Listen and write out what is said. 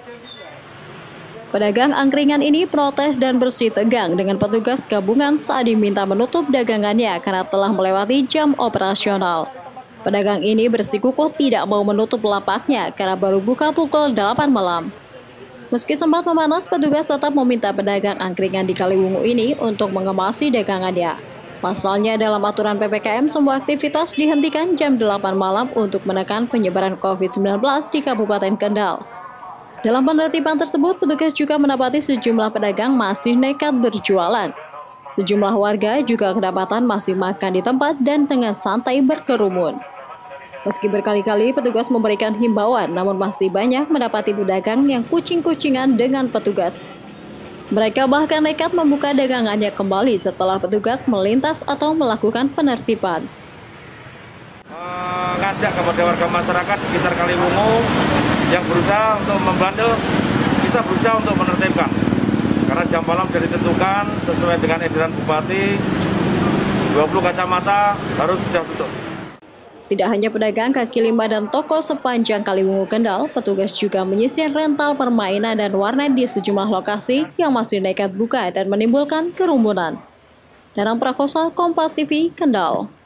Pedagang angkringan ini protes dan bersih tegang dengan petugas gabungan saat diminta menutup dagangannya karena telah melewati jam operasional. Pedagang ini bersikukuh tidak mau menutup lapaknya karena baru buka pukul 8 malam. Meski sempat memanas, petugas tetap meminta pedagang angkringan di Kaliwungu ini untuk mengemasi dagangannya. Pasalnya dalam aturan PPKM, semua aktivitas dihentikan jam 8 malam untuk menekan penyebaran COVID-19 di Kabupaten Kendal. Dalam penertiban tersebut, petugas juga mendapati sejumlah pedagang masih nekat berjualan. Sejumlah warga juga kedapatan masih makan di tempat dan dengan santai berkerumun. Meski berkali-kali petugas memberikan himbauan, namun masih banyak mendapati pedagang yang kucing-kucingan dengan petugas. Mereka bahkan nekat membuka dagangannya kembali setelah petugas melintas atau melakukan penertiban. Ngajak kepada warga masyarakat di sekitar Kaliwungu yang berusaha untuk membandel, kita berusaha untuk menertibkan. Karena jam malam sudah ditentukan sesuai dengan edaran Bupati, 20 kacamata harus sudah tutup. Tidak hanya pedagang kaki lima dan toko sepanjang Kaliwungu Kendal, petugas juga menyisir rental permainan dan warnet di sejumlah lokasi yang masih nekat buka dan menimbulkan kerumunan. Danang Prakosa, Kompas TV, Kendal.